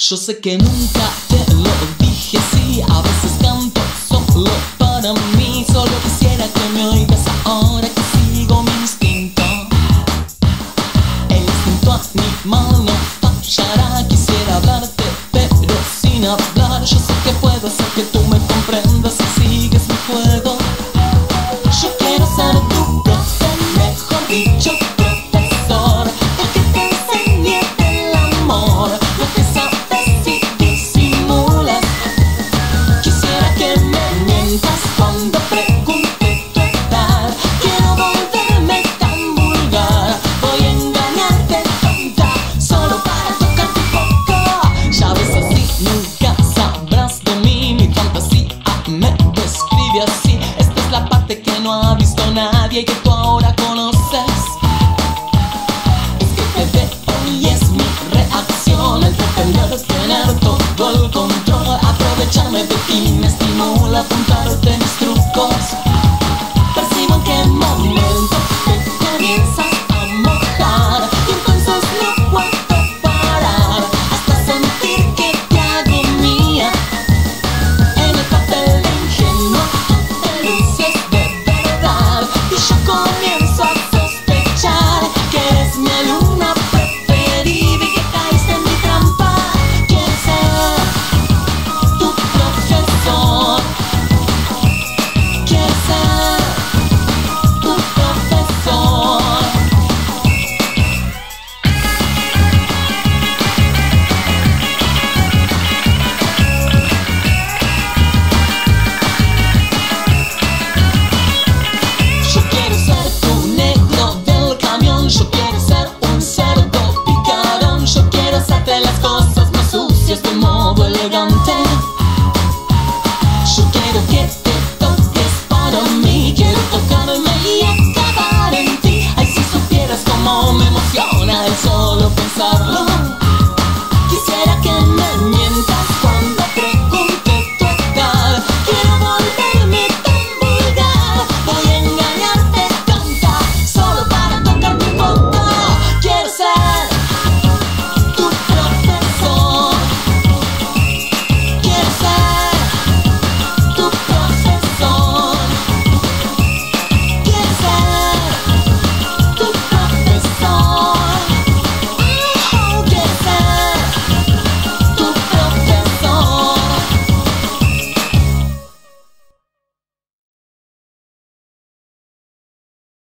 Yo sé que nunca te lo dije así. A veces canto solo para mí. Solo quisiera que me oigas ahora que sigo mi instinto. El instinto animal no fallará. Quisiera hablarte pero sin hablar. Yo sé que puedo hacer que tú me comprendas si sigues mi juego. Yo quiero ser tu profe, mejor dicho profesor, el que te enseñe el amor, lo que sabes y disimulas. Quisiera que me mientas cuando pregunte tu edad. Quiero volverme tan vulgar. Voy a engañarte tonta, solo para tocarte un poco. Ya ves, así nunca sabrás de mí. Mi fantasía me describe así. Esta es la parte que no ha visto nadie y que